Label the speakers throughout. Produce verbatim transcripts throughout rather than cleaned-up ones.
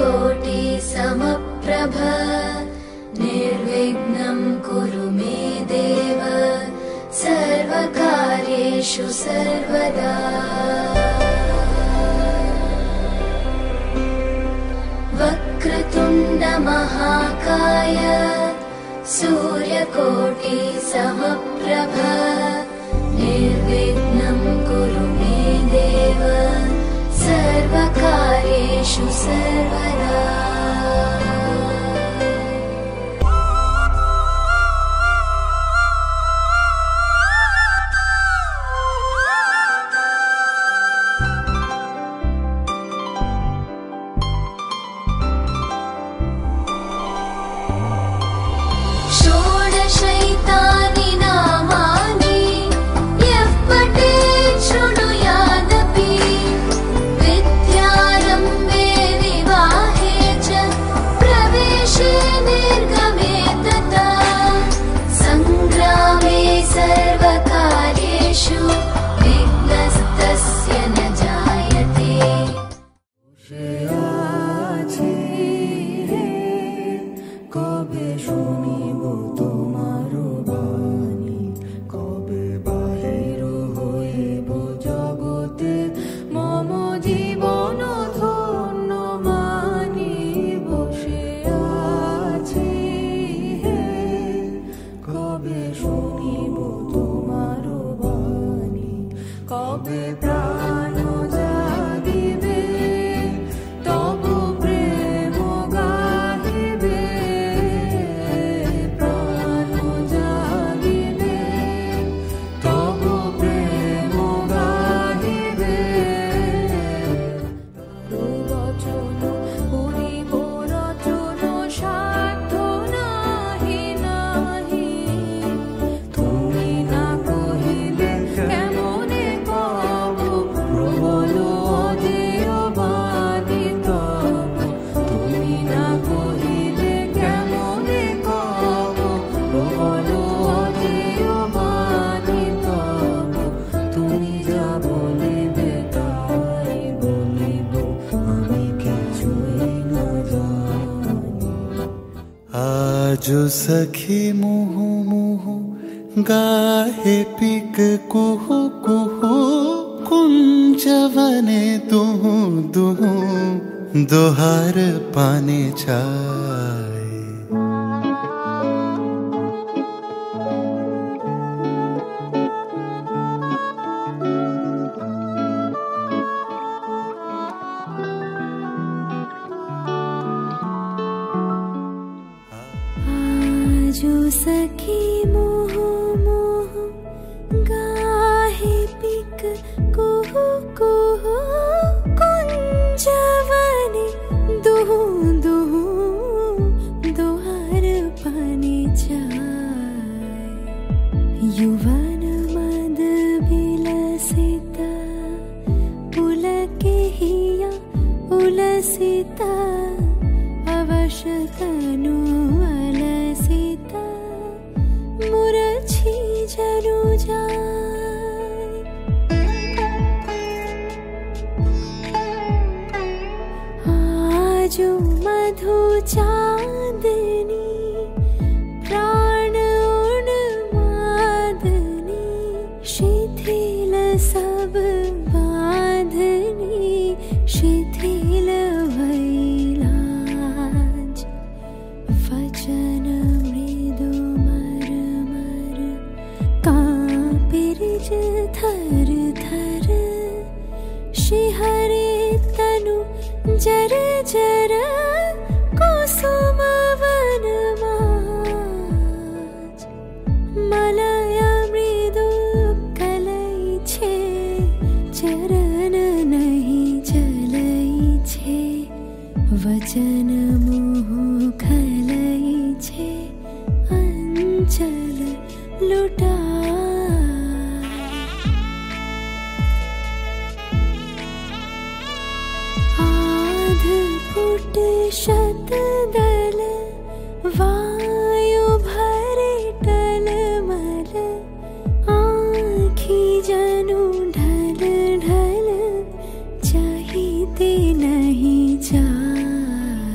Speaker 1: सूर्यकोटि समप्रभ निर्विघ्नं कुरु मे देव सर्वकार्येषु सर्वदा। वक्रतुण्ड महाकाय सूर्यकोटि समप्रभ निर्विघ्नं कुरु मे देव सर्वकार्येषु सर्वदा। षोडशैतानि नामानि यः पठेत् शृणुयादपि विद्यारम्भे विवाहे च प्रवेशे निर्गमे तथा सङ्ग्रामे सर्वकार्येषु विघ्नस्तस्य न जायते।
Speaker 2: कबे शुनिब तोमार बाणी, कबे बाहिर हইব जगते मम जीवन धन्य मानी बसे आछि हे। कबे शुनिब तोमार बाणी, कबे प्राण जागिबे तब प्रेम गाहिबे। प्राण जागिबे तब प्रेम गाहिबे। तार वचन करिब रचन साध्य नाहि नाहि। तुमि ना कहिले केमने कब प्रबल अजेय बाधित। तुमि ना कहिले केमने कब प्रबल अजेय बाधित। तुमि जा बलिबे ताई बलिब आमि किछुई ना जानि।
Speaker 3: आजो सखी मुहु मुहु गाहे पिक कुहु कुहु कुंजवने दुहु दुहु दोहार पाने चाय।
Speaker 1: आजो सखी मोह मोह गाहे पिक कुहु कुहु कुंजवने दुहु दुहु दोहार पाने चाय। युवन मद विलसिता पुलके हिया उलसिता अवश तनु अलसिता मुरझी जनु जाय। आजो मधु चांदनी प्राण उन्मादनी शिथिल सब बांधनी शिथिल भैलाज। वचन मृदु मर मर कांपिरिज थर थर शिहरे तनु जर जर कुसुम वन माज। मलय मृदु कलई छे चरण नहीं चलई छे। वचन मुह खलई छे अंचल लुटा। आध फुट शतदल वायु भरे टलमल। आँखी जनु ढल ढल चाहिते नहीं जा।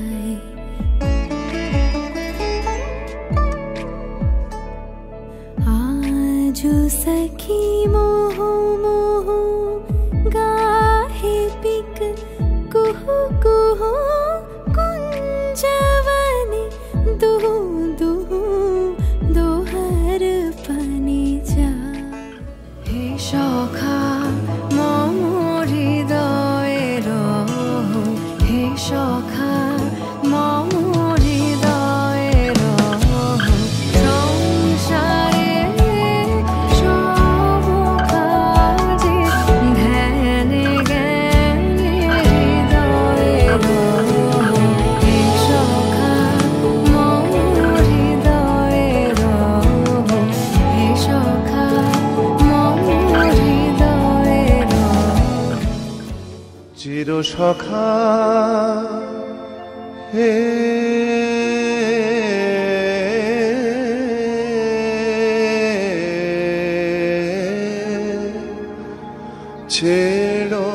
Speaker 3: সখা হে ছেড়ো